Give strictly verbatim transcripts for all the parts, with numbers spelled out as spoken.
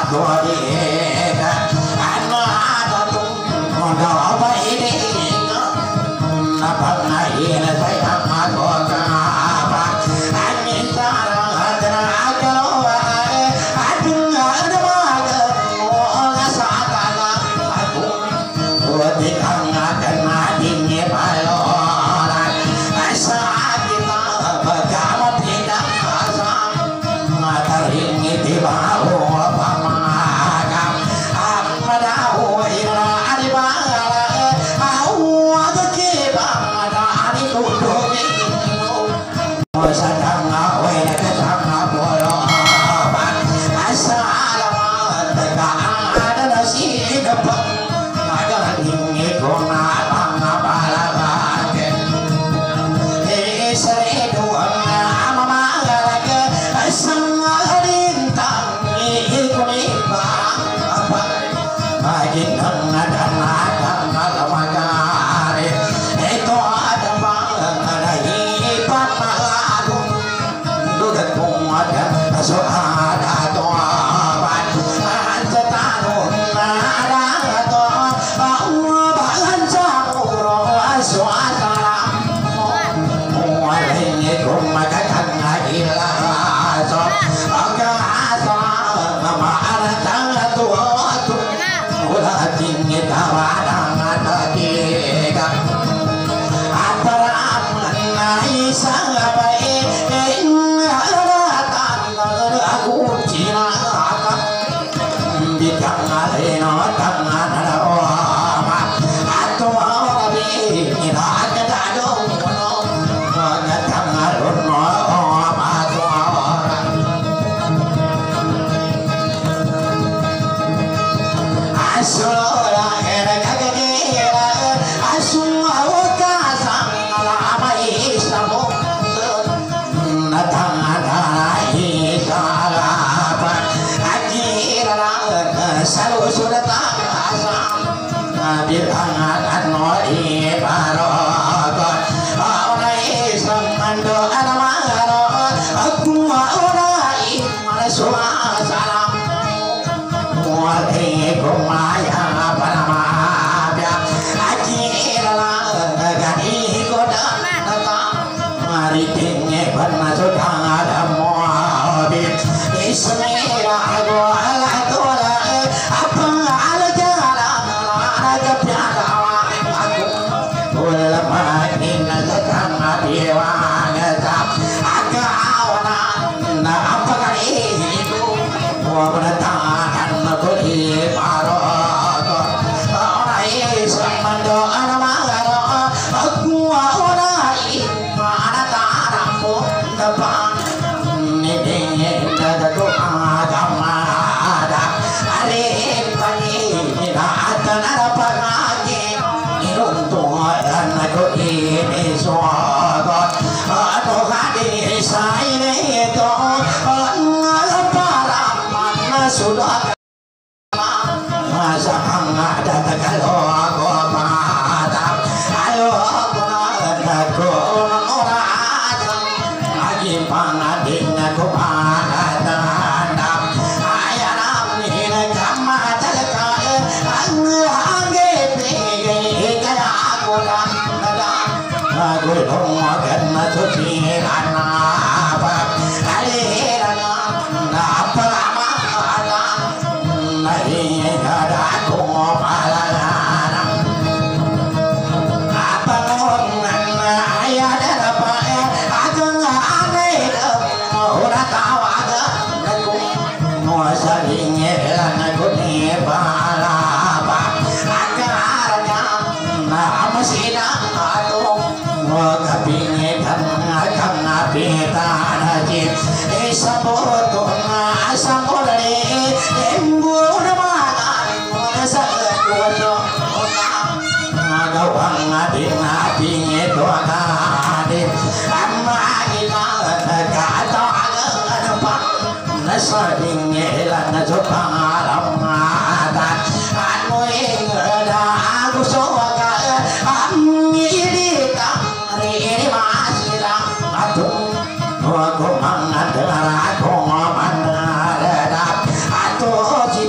Aku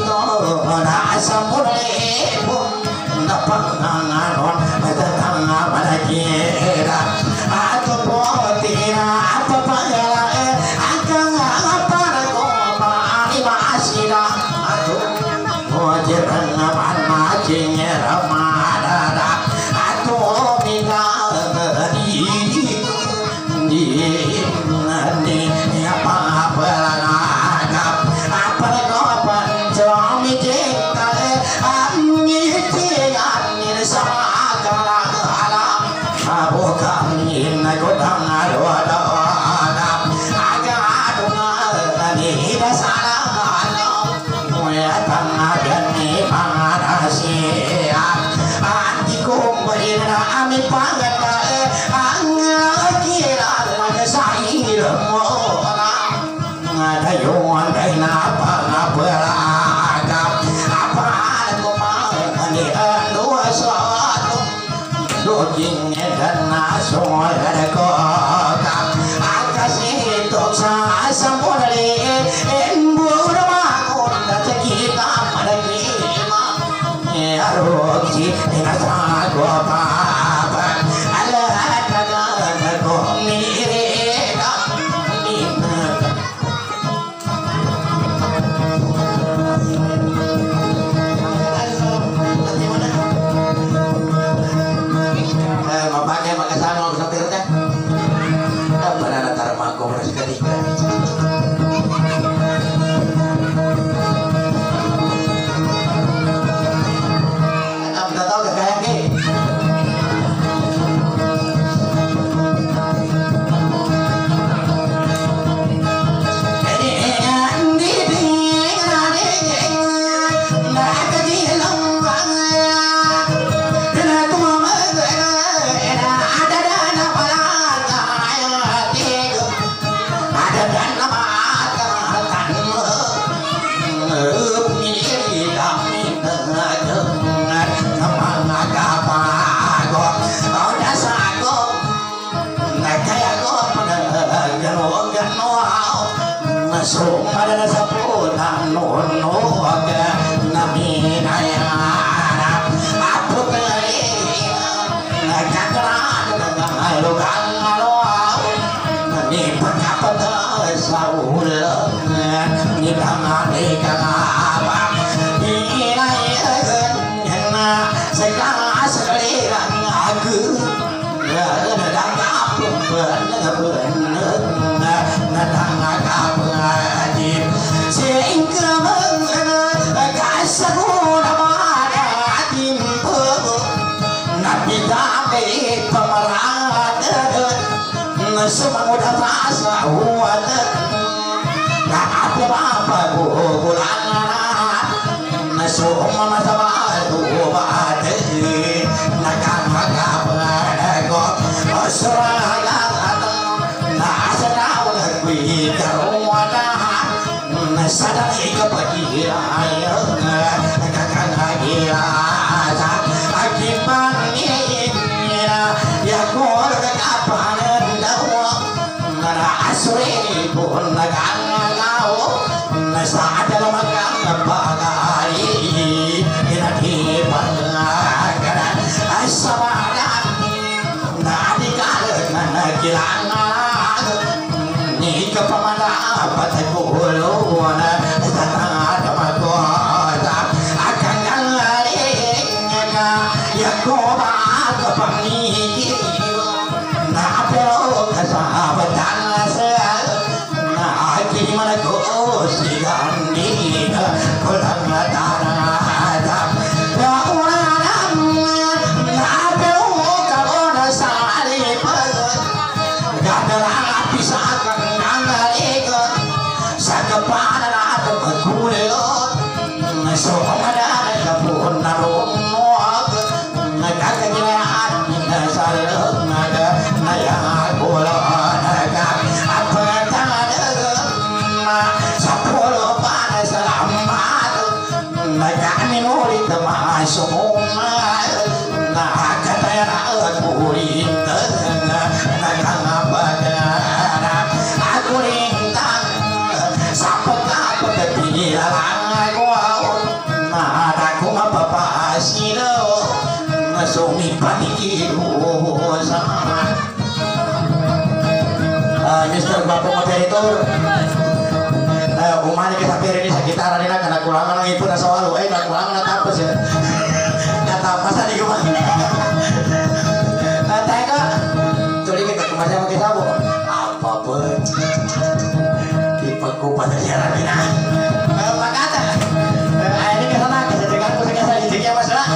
Aku asino ngasumi panikiru sama mister Bapak Moderator umani kita piring ini sekitaran ini karena kulangan lagi pun asa walu eh nak kulangan nak apa sih kata apa tadi kemana tega tuli kita kemana sama kita bu apa pun tipeku pada jalan ini apa kata ini kesana kesedihan pusingnya saya jadinya masalah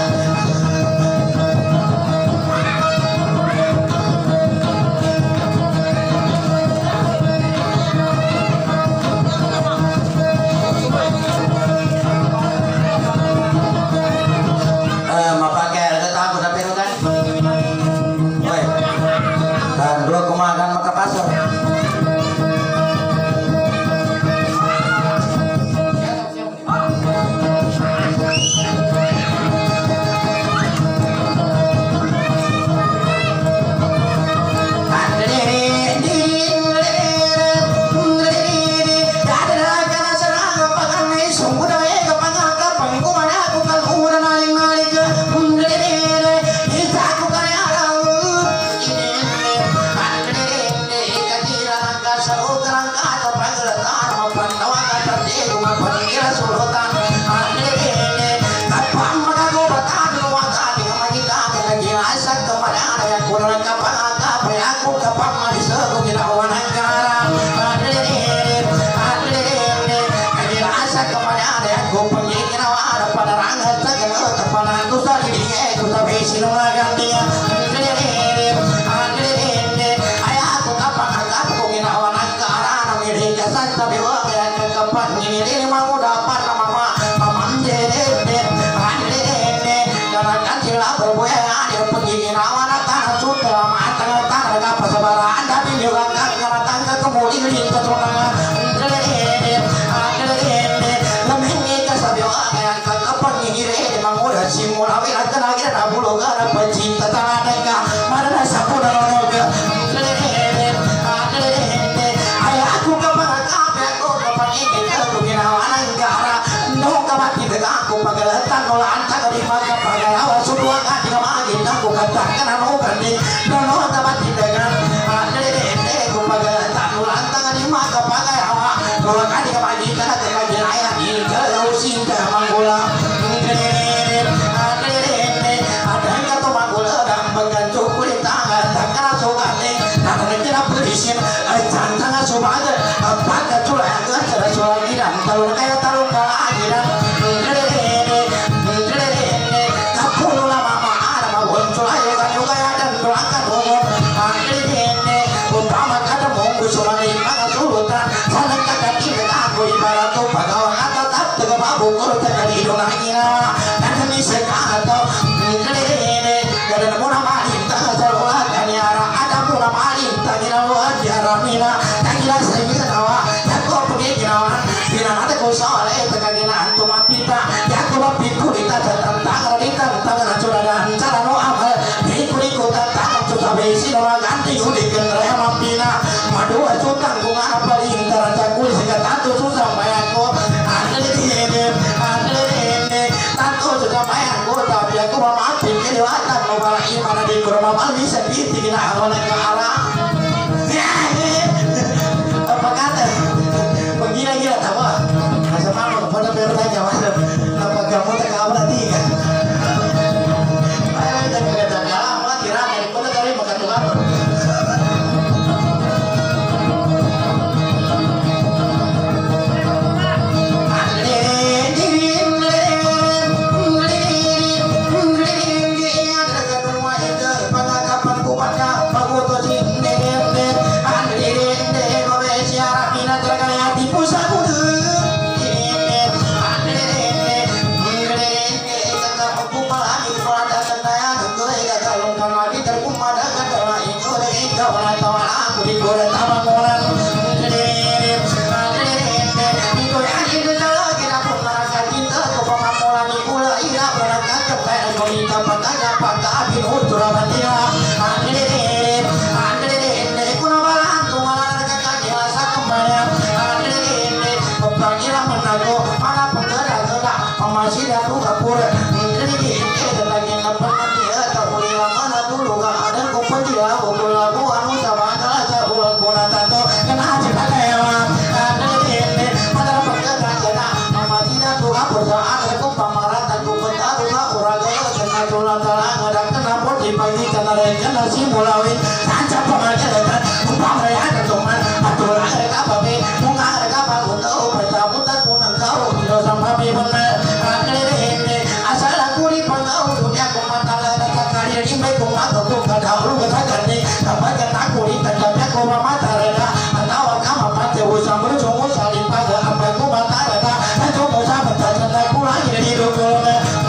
Masih aku kapur, ini pulauin tancap pemanggilan pamrayaan teman atur harga babe bunga harga bangun tahu bertamutan punang kau tidak sama benar akhirnya asal aku di pangau dunia ku mata lada kali ini baik ku mata ku kadau katakan ni kapan aku di tanjapnya ku mata lada atau kamu mati usah berjumpa saling pada apa ku mata lada atau mau sama tanda ku lagi di hidup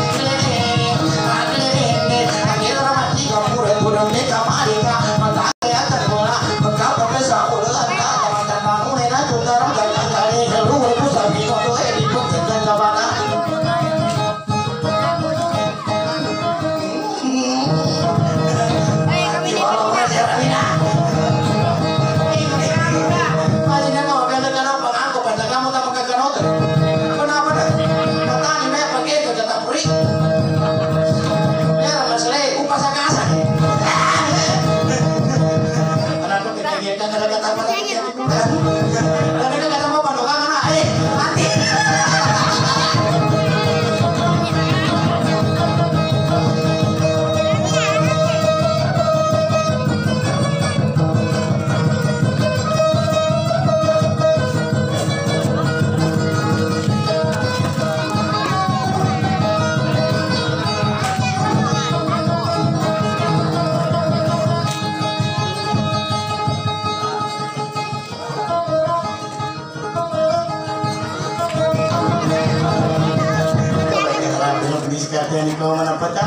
kau mana pecah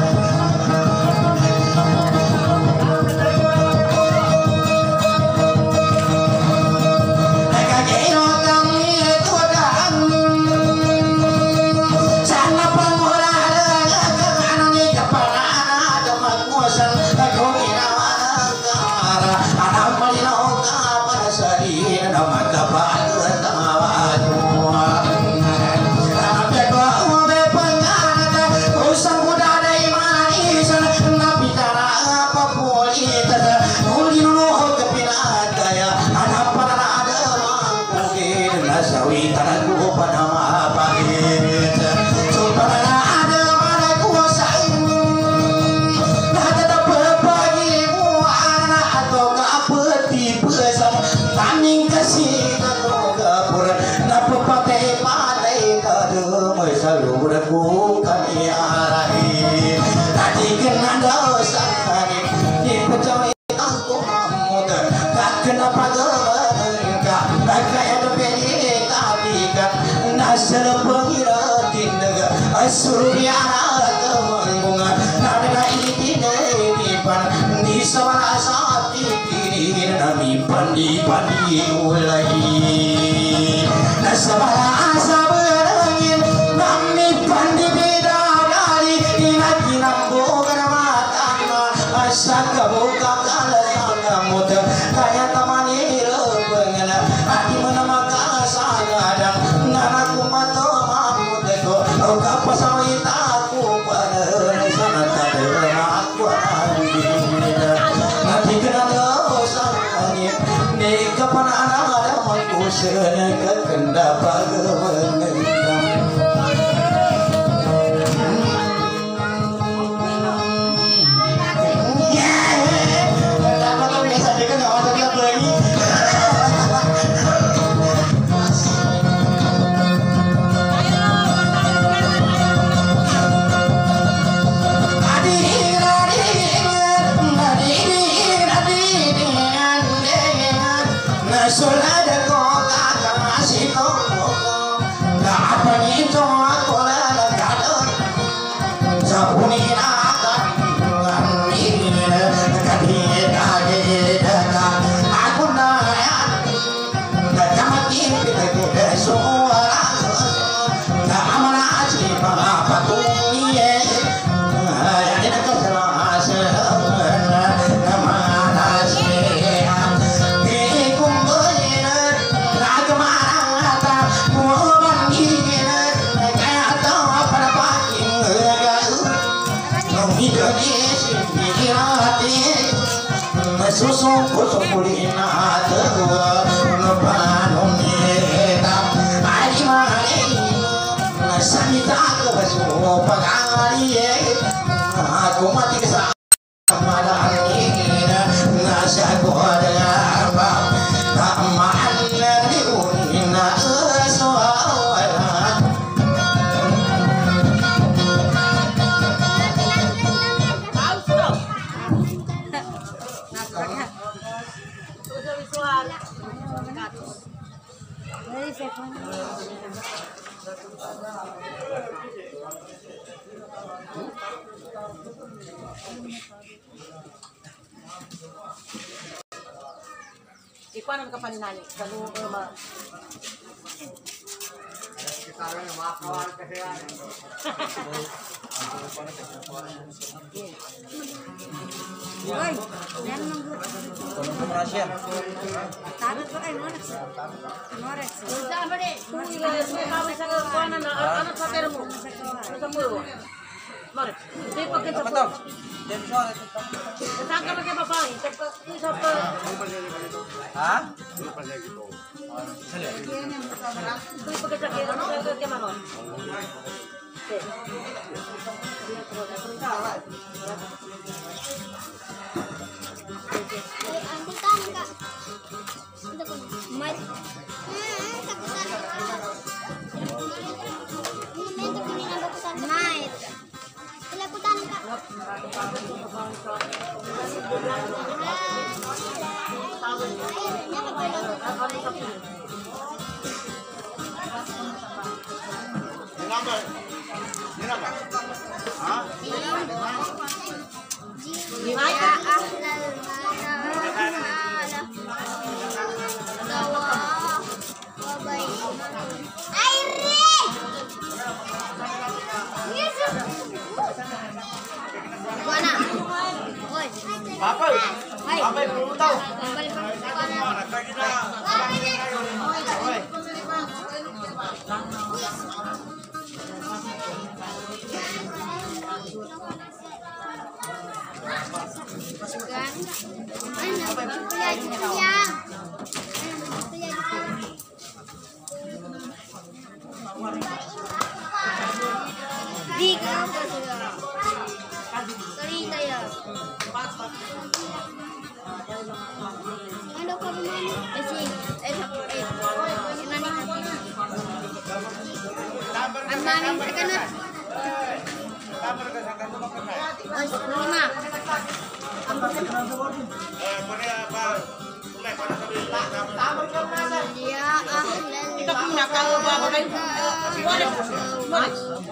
Suryana temangungan nada ini dipan di sabana saat ini nami pandi pandi ulai nasabana sabarangin nami pandi beda dari inaki nambo mata asaka buka kala sanga muda kaya tamani rebengana ati menamaka sangadang nganaku mato mamudeko apa sawit aku pada sana tada aku andina nanti kena dosa angin di kapan anak ada aku seneka kenda bagaimana Solada kota kasih toko, tak apa ni cuma kola kado, sabuni akan ini kadi kadi dah aku nak nak makin kita kita suara, tak amanah si apa tu ni yang kita kesalah sebenarnya nama si susu susu kulina tewa ngebangun hitam hari mari sanita ke basu pagari aku mati kesal malam ini ikuanan ka pa ni nani. Kamu ma. Kita rin makakawan kasi yan. Hoy, yan lang po. Tulong ko Russia. Tagot ko ay Morex. Morex. Saan ba ni? Kung kami sa ikuanan na ano sa pero mo? Sa mo. Mare. Di pa kita po. Saan ka magkapapay? Sa pa. Ha? Di pa kita kaya ano ka kaya manon. Mas. Night. Ilakutan ka. Number. Ini apa? Hah? Ya ahlal mana. Dawa. Wabai. Airi. Buana. Oi. Apa? Hai. Apa yang perlu tahu? Kembali ke kanan. Mana kaki dah? Oi. Kan? Ano? Kuya, kuya. Kuya, di ka pa sila. Sorry tayo. Ano ka ba? Kasi, eh, sa eh, sinani natin. Ang namin sa kanot. Ay, lima. Eh, pone apa? Pone pada sabi. Ya ahlal. Kita punya kalau apa kayo? Mare. Mare.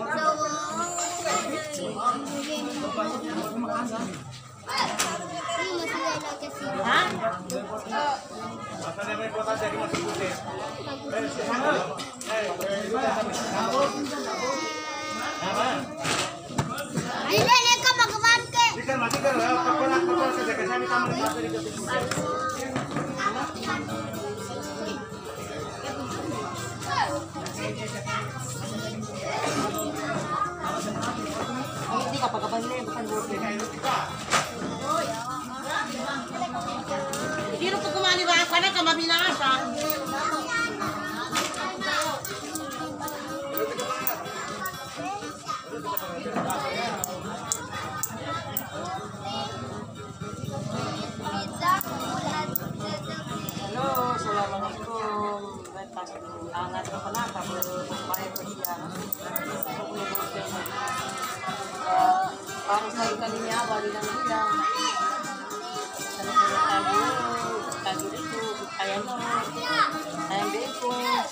Ha? Masa dia main kota jadi masuk putih. Ay, lele ka magawan ke. Ikan mati kan, kapan kapan saja kesana kamu mati di ketik. Hindi ka pagkapanili, bukan working. Hindi rin po kumani ba? Kana ka mabinasa. Halo, assalamualaikum. Angat ka pala, tapos kumain ko siya. Para sa ikalinya, bali lang nila. Sana po na tayo, tayo dito, ayan mo, ayan dito.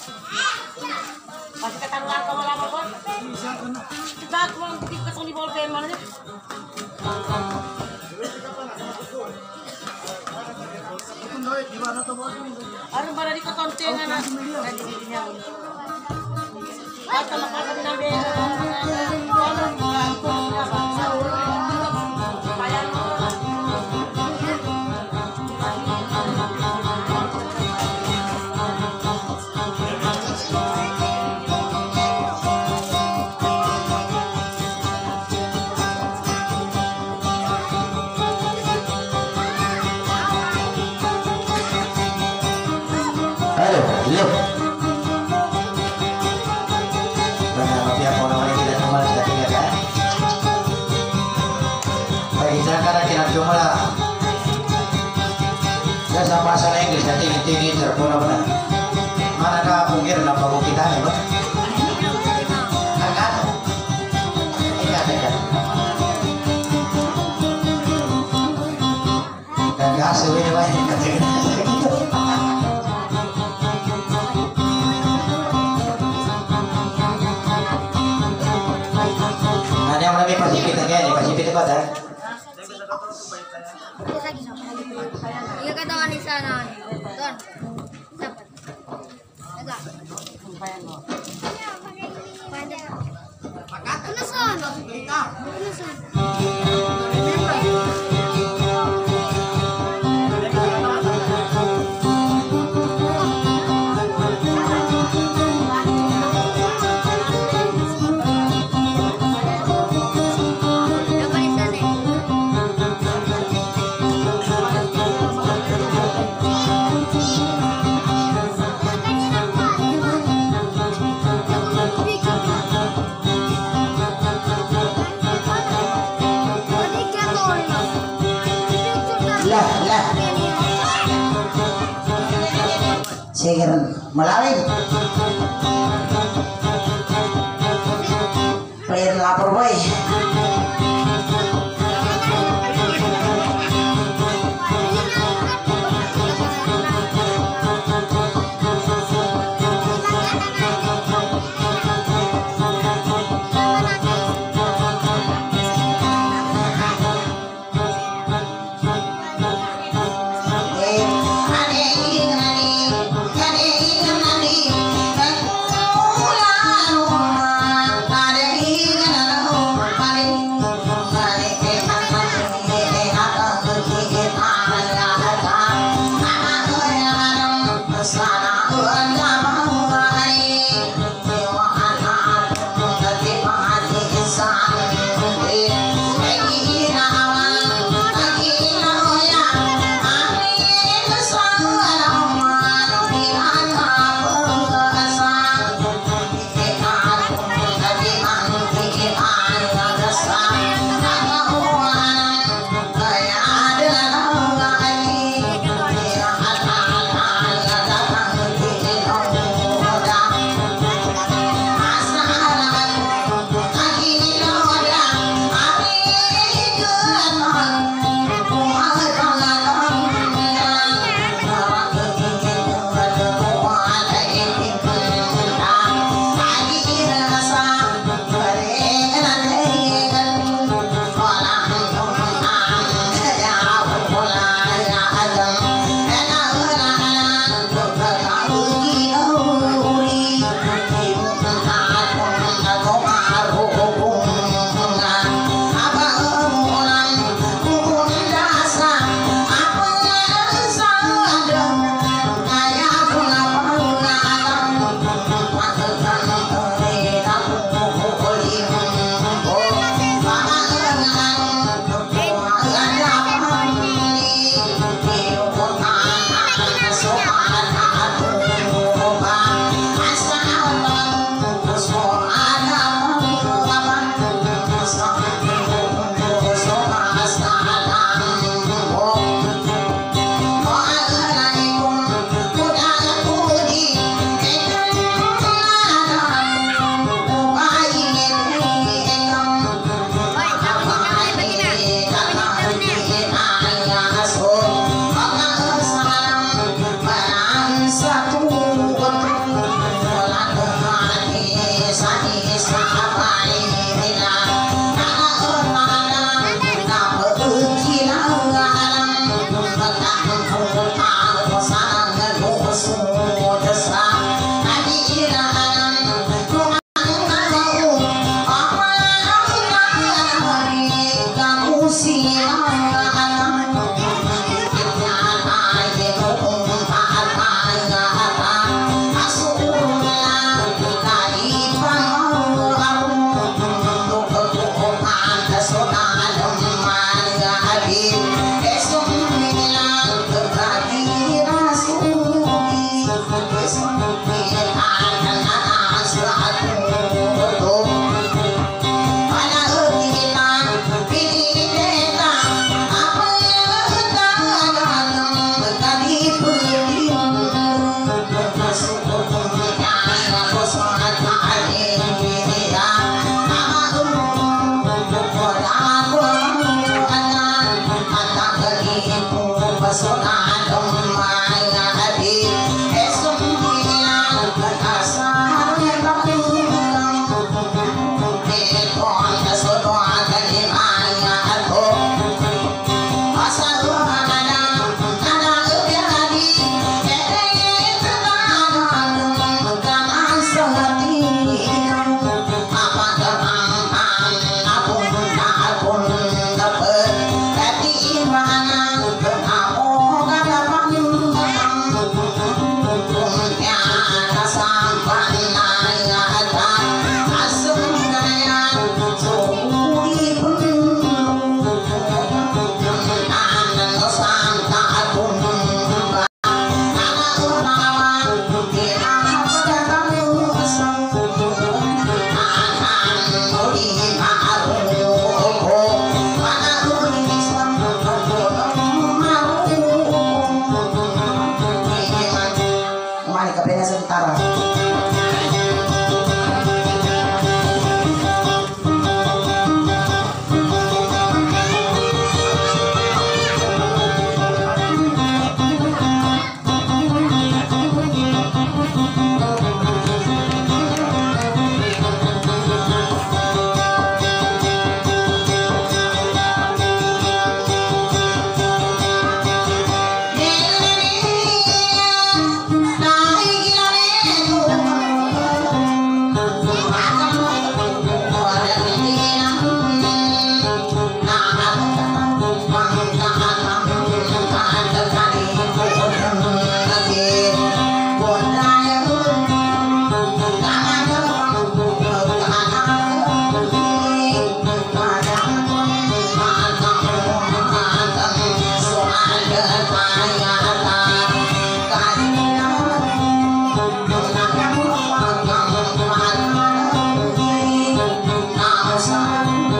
Kasi katanungan ka wala mo ba? Bakit mo, hindi ka itong libol kayo mo na niya? Ano ba na di ka konti nga na? Ay, di di niya. Basta makakad na bera. Ano mga kaya mo. Ayo, lihat. Benar, pihak orang yang tidak normal sudah tinggal kan? Baik, jangan kita cuma lah. Ya sama bahasa Inggris nanti tinggi terpuna benar. Manakah mungkin nama buku kita nih, Pak? Angkat. Ingat, ingat. Dan kasih ini banyak. Ada yang lebih pasti kita kayaknya pasti kita pada. Iya kata wanita sana. Tuh. Kon. Dapat. Agak. Sampayan mo. Pada. Pakat. Kunasan. Ika. Kunasan. Lah, lah. Sigiran melawin. Player lapor boy.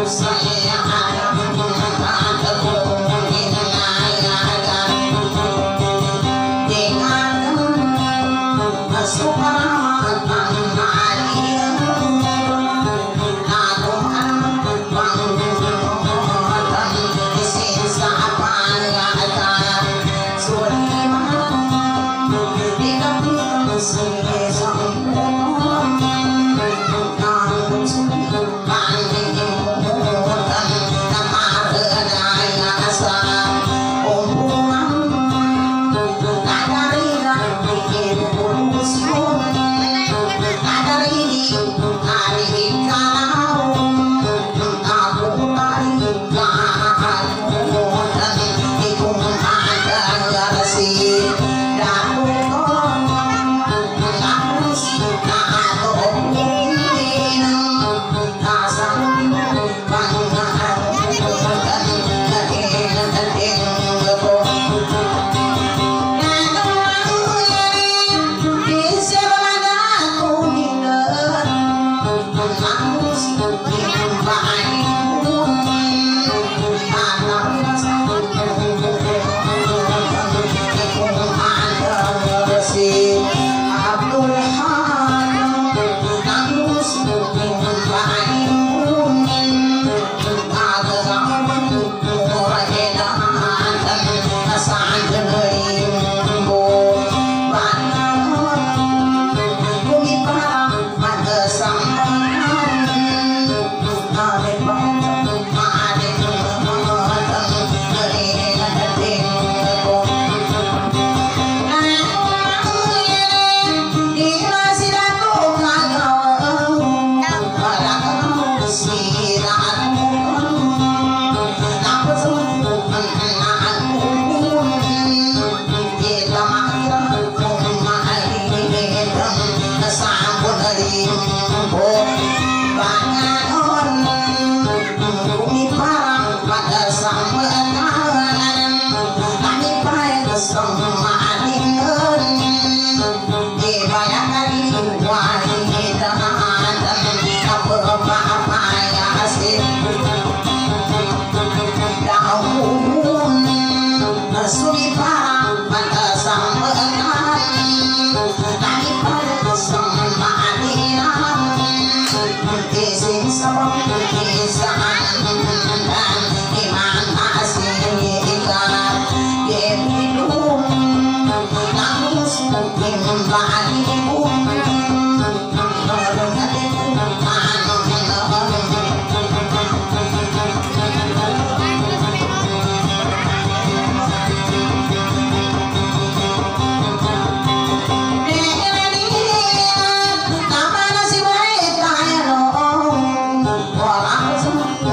Wala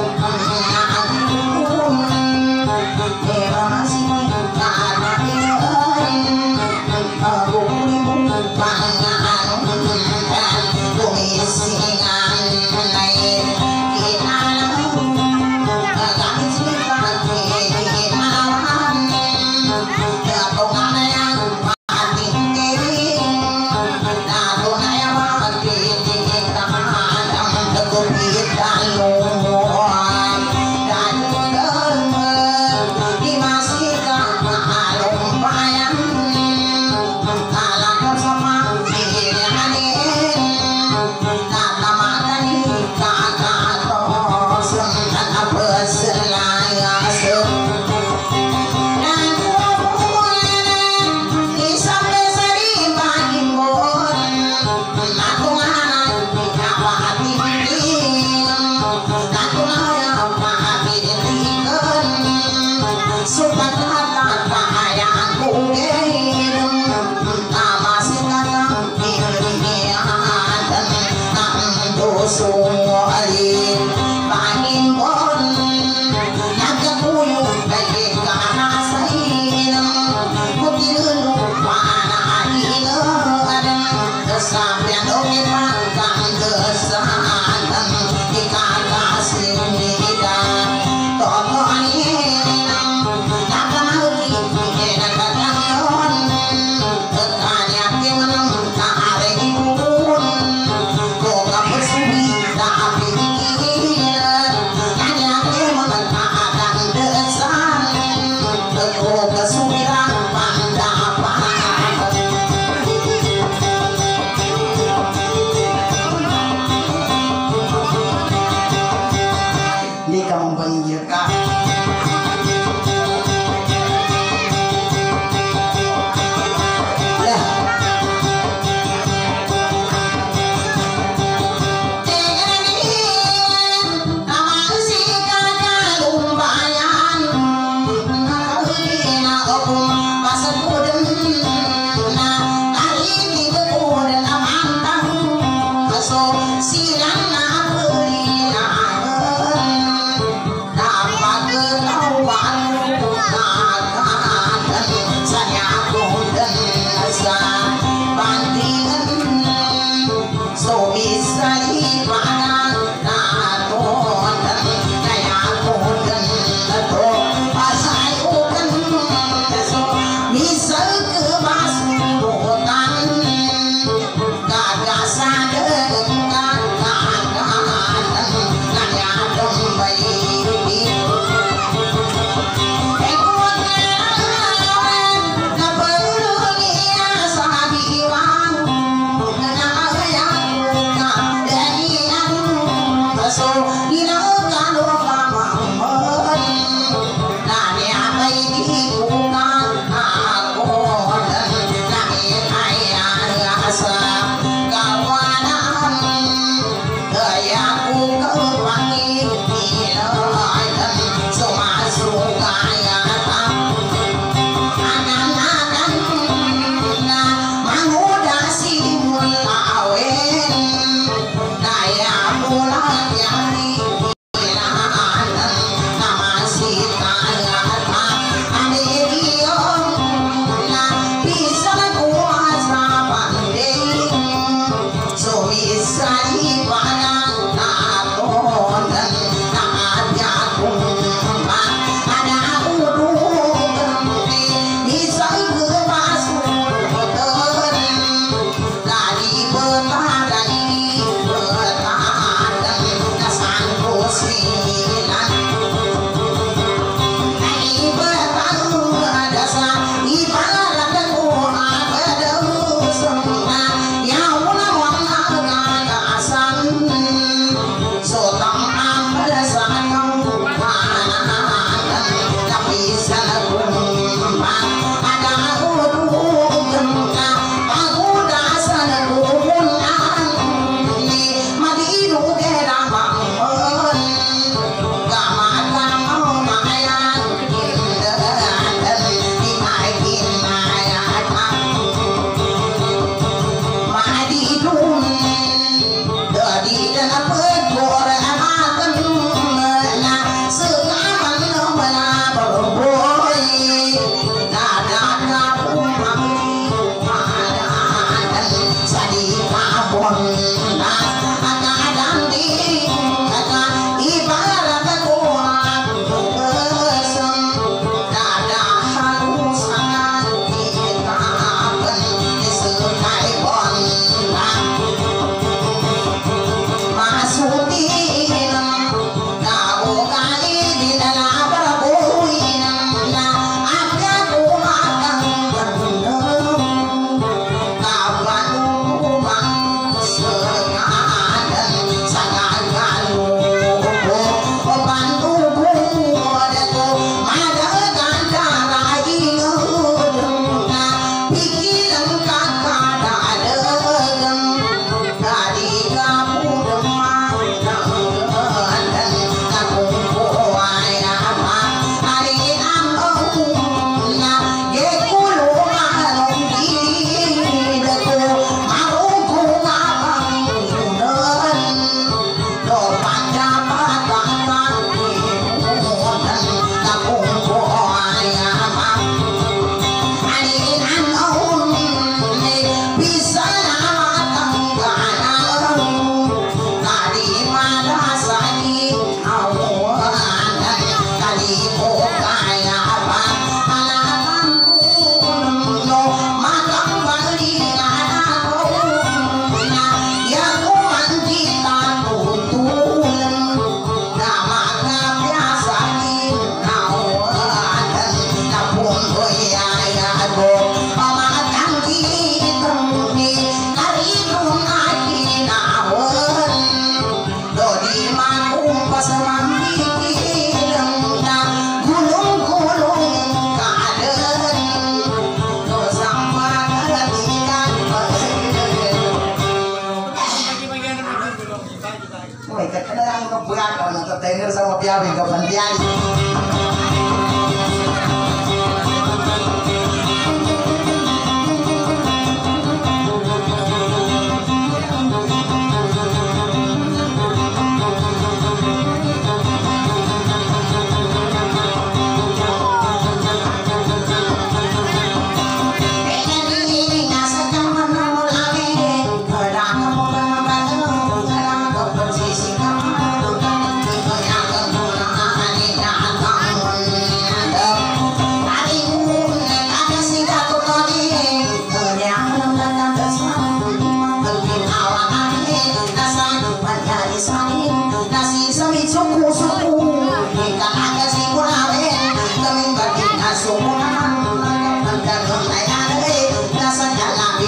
Tener sama piawi kepentingan.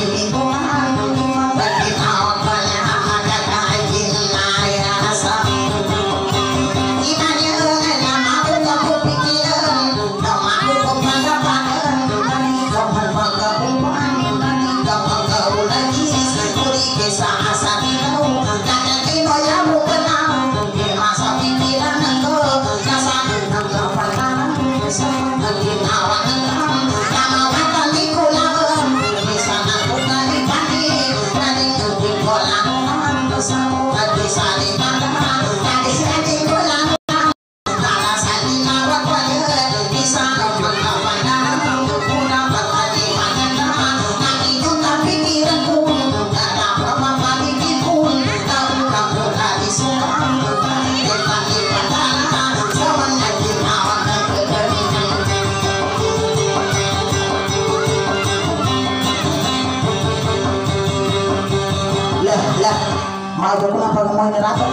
Nasa Tuhan rapat.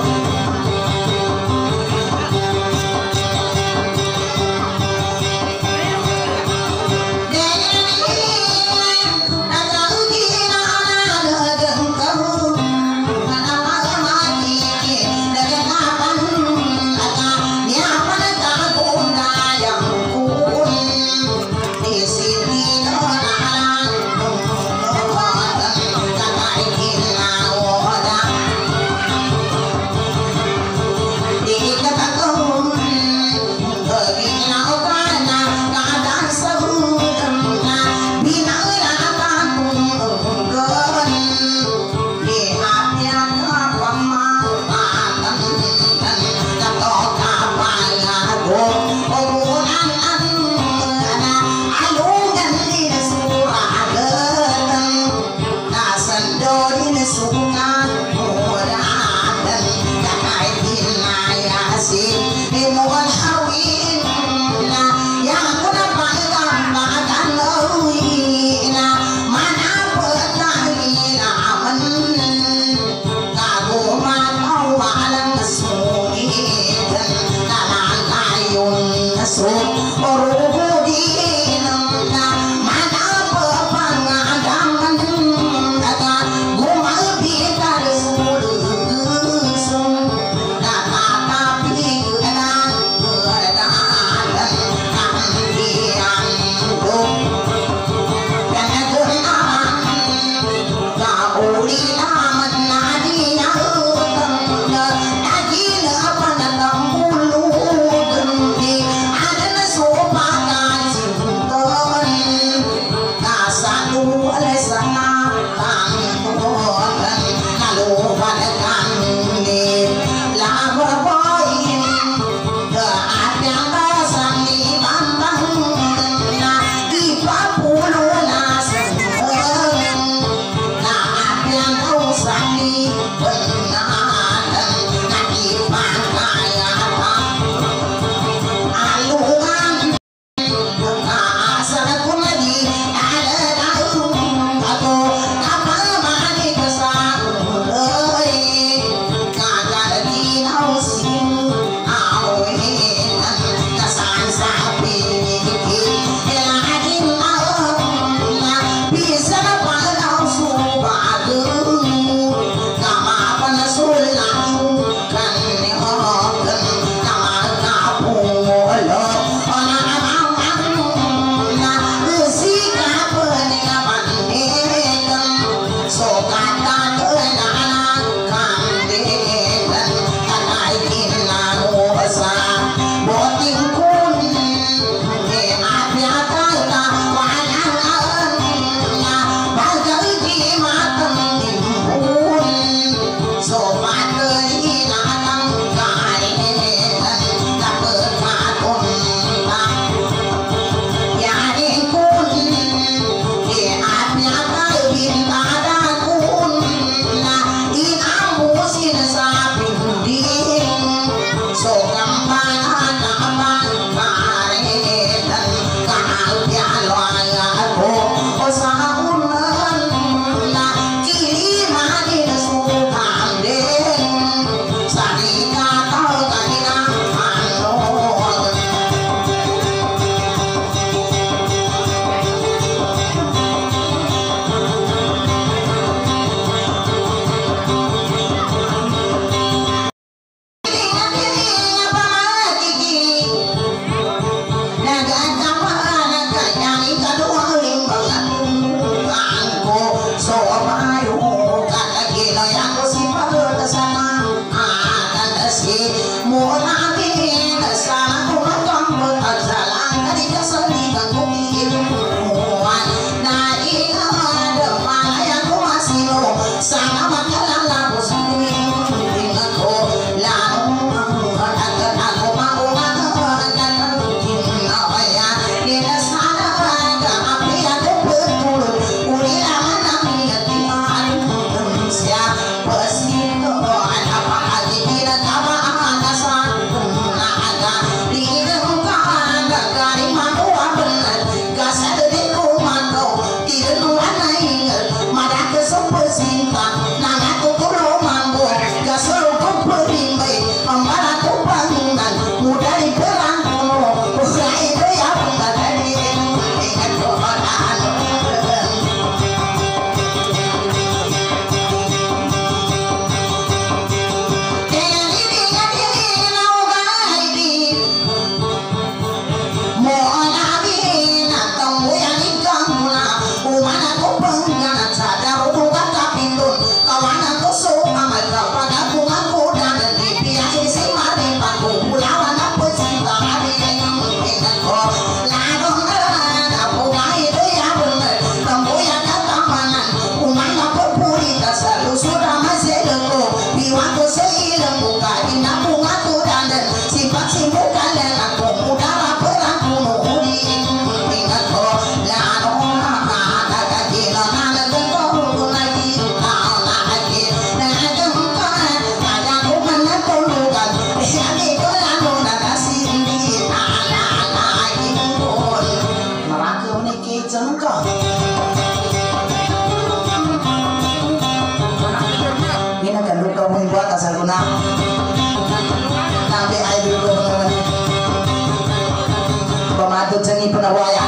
na waya.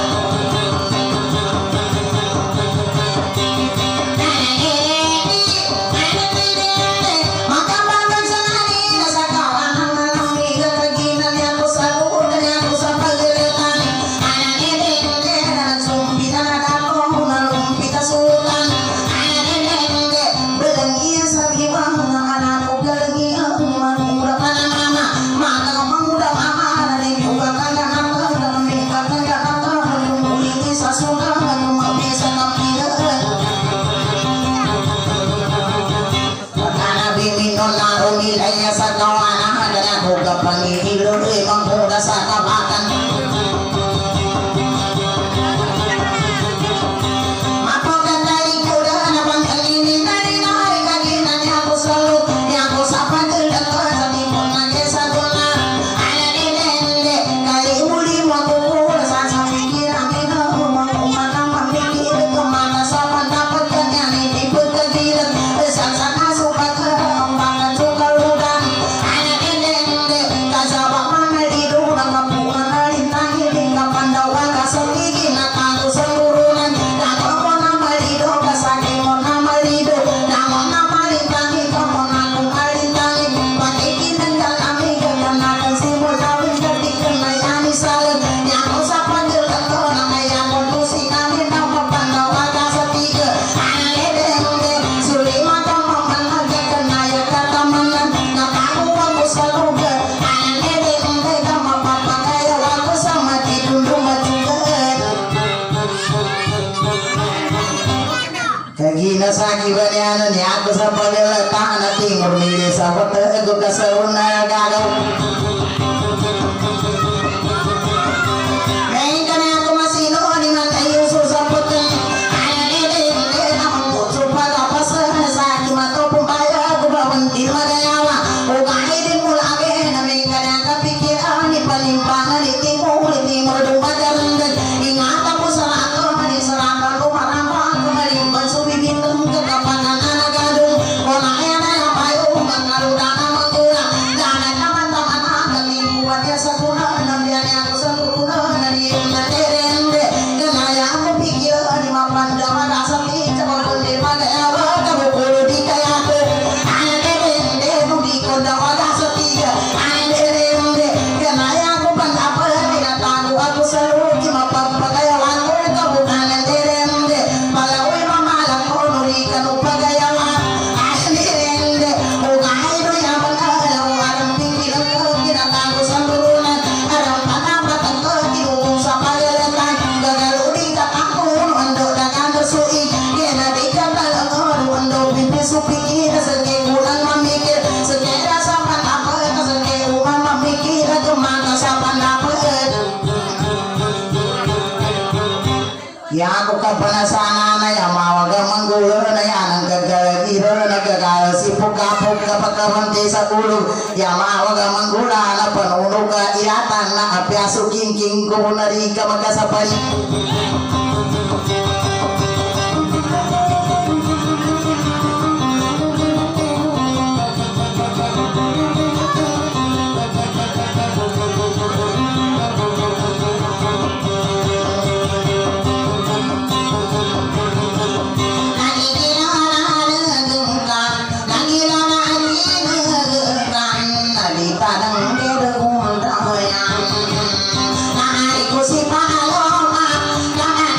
Sagi banyanan ya aku sampai letak anak timur milih sahabat aku keseruna gagal. Mainkan aku masih no di mata Yusuf sahabat. Ayah ini dia namun pucuk pada pasal sakit mata pembaya aku bawa di magayawa. Ugai di mulai mainkan aku pikiran di palimpangan di timur di timur rumah jalan ingat aku salah aku di selatan rumah ramah kembali bersubi bintang. Ya aku kapanasangan na ya mawaga manggulo na yan ang gagagiro na nagagagal si pukapok kapag kamanti sa ulo ya mawaga manggula na panuno ka iratan na apyaso king-king ko na rin ka magkasapari. Nah, aku si Paloma,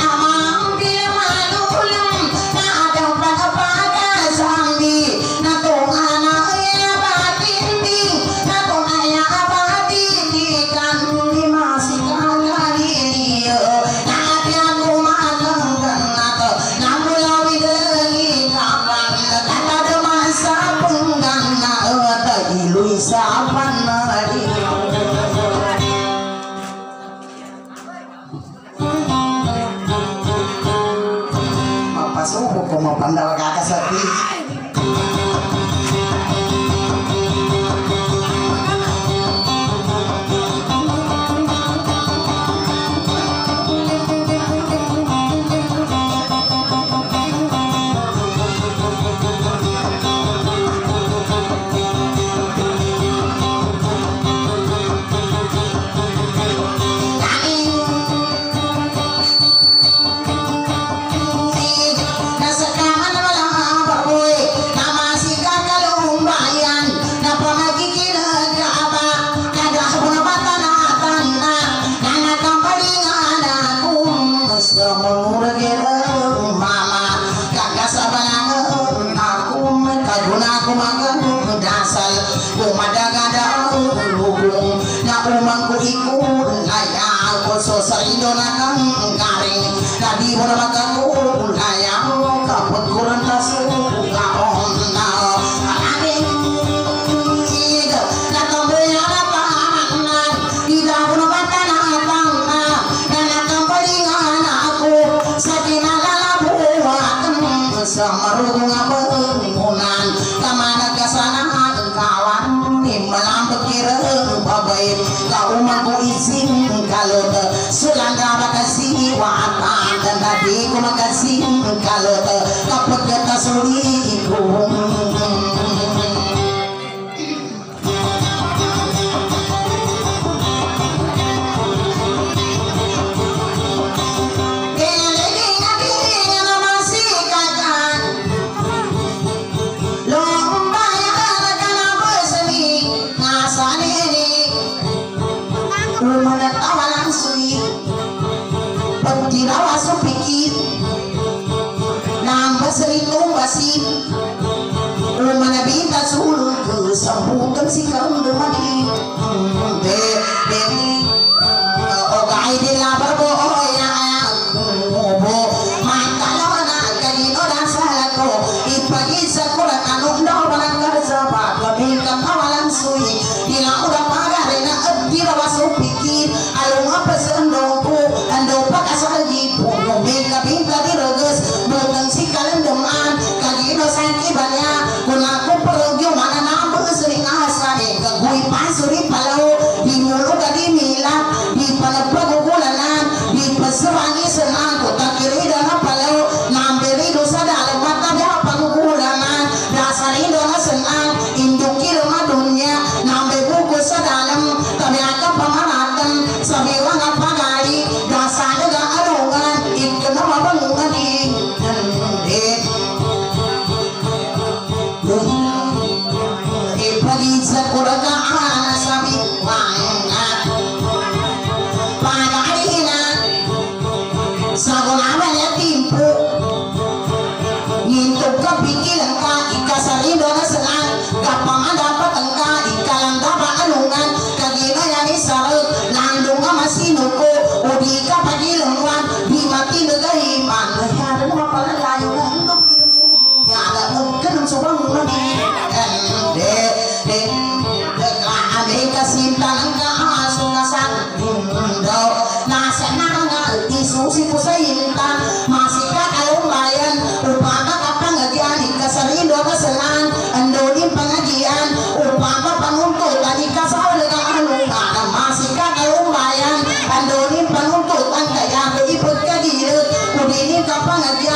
umangku ikut layang khusus sarindo nakang garing tadi wala magaku layang kapot kurang tasu kaon na aking iga nakamaya na panganan tidak ko naman tanatang na na nakampalingan ako sa kinalalabuatan sa marunong abangunan kamana kasana kawan malambot kirang babayin kauman ko isin kalot sulanda makasih watan dan tadi ko makasih kalot kapag kata suri ko umanabita sulong ke sambutan si kang dumadi de de o gai de la barbo ya bo matala na kanino dan salako ipagi sa kula kanong daw balang karsa pa kami kawalan sui dila udah pagare na abdi rawaso pikir alung apa sendo ko ando pakasal di puno mega binta di reges botang si kalen deman kagino sanki banya kuna ko perogyo mana nambo sering asane kagui pasuri palau di mulu kadi milat di panapago kulanan di pasawangi senang ko takiri dana palau namberi dosa dalam mata dia pangkulanan dasari dona senang induki rumah dunia nambe buku sedalam kami akan pamanatan sabiwang apa gari dasarnya gak adungan ikan nama bangungan di Ipagisa kuragaan sabi wangat pagarina sagunaman ya timpo ngintuk kepikiran ka ikasarido na senang kapang dapat engka ikalang dapat anungan kagina yang isarut landung masinuko udi kapagilungan di mati negahiman ada nama palalayo na untuk ya ada mungkin subang nabi de de Amerika simpan ka aso kasan do nasa nanga isusi pusainta masih ka kalumbayan upama kapangagian ikasarindo kasalan ando di pengajian upama panuntut tadi kasal dengan anungan masih ka kalumbayan ando di panuntut ang kaya ikut kadirut udini kapangagian